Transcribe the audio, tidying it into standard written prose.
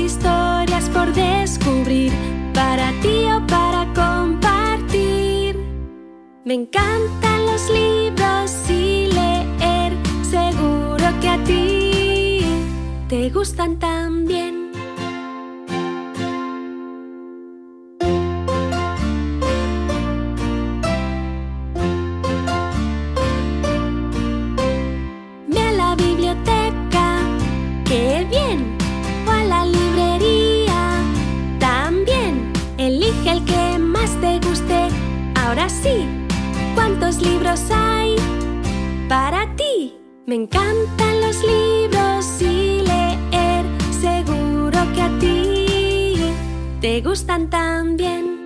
historias por descubrir, para ti o para compartir. Me encantan los libros y leer, seguro que a ti te gustan también. Ve a la biblioteca, ¡qué bien! O a la librería, también. Elige el que más te guste. Ahora sí, ¿cuántos libros hay para ti? Me encantan los libros y leer, seguro que a ti te gustan también.